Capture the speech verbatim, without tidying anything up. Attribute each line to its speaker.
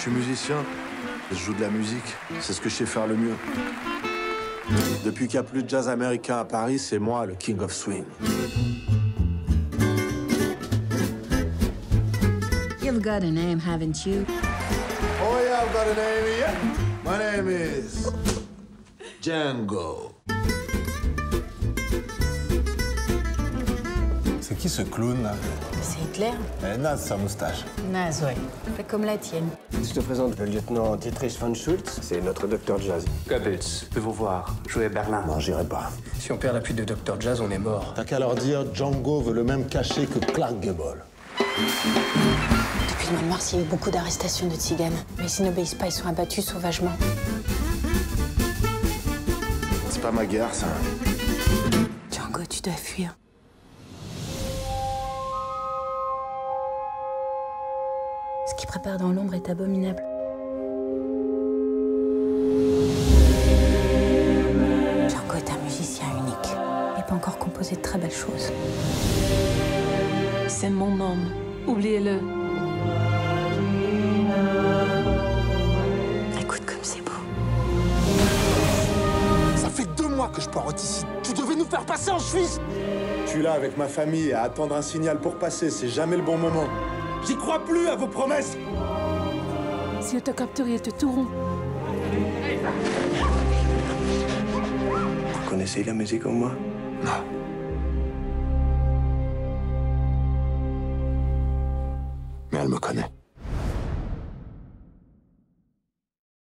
Speaker 1: suis musicien, je joue de la musique, c'est ce que je sais faire le mieux. Depuis qu'il n'y a plus de jazz américain à Paris, c'est moi le King of Swing.
Speaker 2: You've got a name, haven't you?
Speaker 1: Oh yeah, I've got a name, yeah. My name is Django.
Speaker 3: C'est qui ce clown, là?
Speaker 4: C'est Hitler.
Speaker 3: Elle est naze, sa moustache.
Speaker 4: Naze, ouais. Fait comme la tienne.
Speaker 5: Je te présente le lieutenant Dietrich von Schultz. C'est notre docteur jazz.
Speaker 6: Goebbels peut vous voir jouer à Berlin.
Speaker 5: Non, j'irai pas.
Speaker 6: Si on perd l'appui de docteur Jazz, on est mort.
Speaker 3: T'as qu'à leur dire, Django veut le même cachet que Clark Gable.
Speaker 4: Depuis le mois de mars, il y a eu beaucoup d'arrestations de tziganes. Mais s'ils n'obéissent pas, ils sont abattus sauvagement.
Speaker 1: C'est pas ma guerre, ça.
Speaker 4: Django, tu dois fuir. Ce qui prépare dans l'ombre est abominable. Django est un musicien unique. Il n'a pas encore composé de très belles choses.
Speaker 7: C'est mon homme. Oubliez-le.
Speaker 4: Écoute comme c'est beau.
Speaker 1: Ça fait deux mois que je porte ici. Tu devais nous faire passer en Suisse. Je suis là avec ma famille à attendre un signal pour passer. C'est jamais le bon moment. J'y crois plus à vos promesses.
Speaker 7: Si on te capture, ils te tueront.
Speaker 5: Vous connaissez la musique comme moi?
Speaker 1: Non. Mais elle me connaît.